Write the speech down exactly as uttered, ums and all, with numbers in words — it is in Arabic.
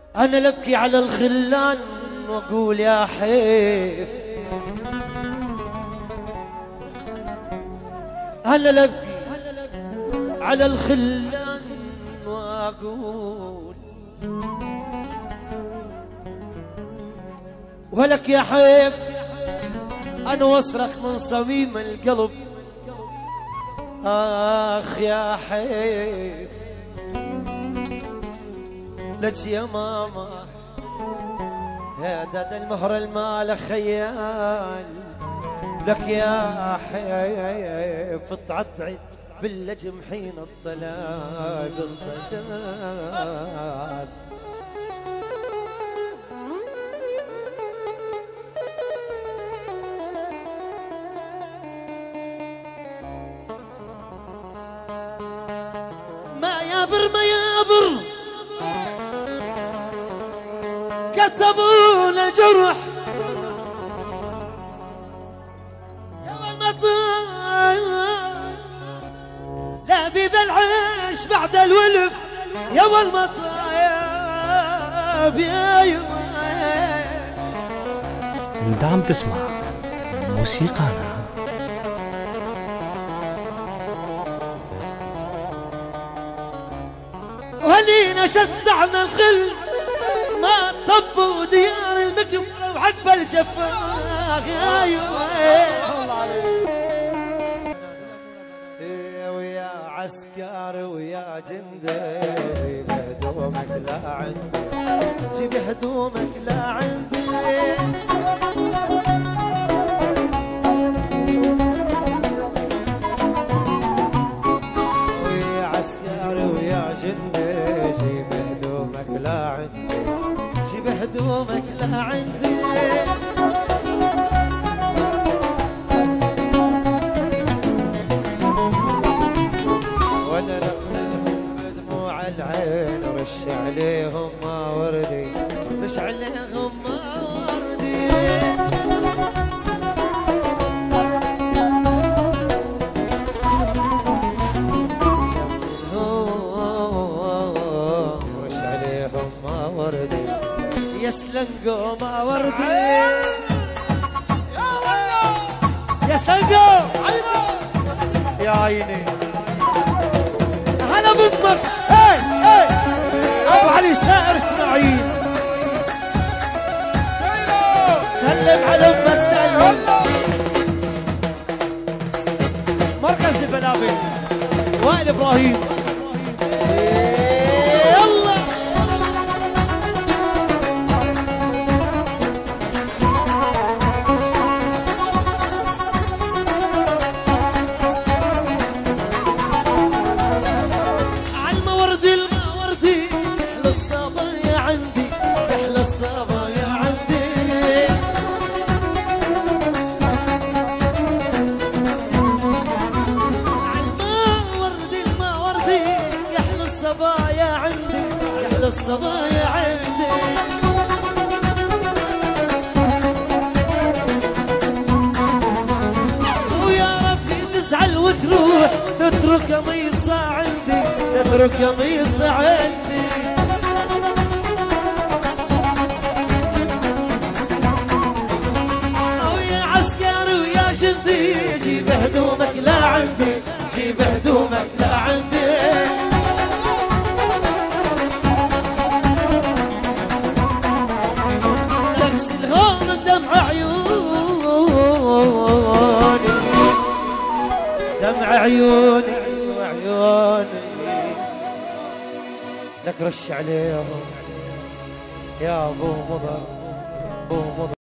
أنا لبكي على الخلان وأقول يا حيف، أنا لبكي على الخلان وأقول ولك يا حيف، أنا واصرخ من صميم القلب آخ يا حيف لك يا ماما يا داد المهر المال خيال، لك يا حيف تعطعد باللجم حين الطلال الطلال. ما يابر ما يابر كتبونا جرح يا المطايا لا ذي ذا العيش بعد الولف يا المطايا يا يما. انت عم تسمع موسيقانا. ولينا شدعنا الخل ما طبوا ديار المكب وعقب الجفاخ يا يا ويا عسكر ويا جندي هدومك لا عندي جيب هدومك لا عندي ويا عسكر ويا جندي جيب هدومك لا عندي جيب هدومك لا عندي وانا نقلهم بدموع العين رش عليهم ما وردي رش عليهم ما وردي رش عليهم ما وردي يسلنقوا ما وردي يسلنقوا يا عيني هلا بامك هاي هاي ابو علي سائر اسماعيل سلم على امك سلم مركز بلابل وائل ابراهيم يلا الصبايا عندي ويا ربي تزعل وتروح تترك قميصة عندي تترك قميصة عندي ويا عسكر ويا جندي جيب هدومك لا عندي جيب هدومك لا عندي دمع عيوني وعيوني لك رش عليهم يا ابو مضر ابو مضر.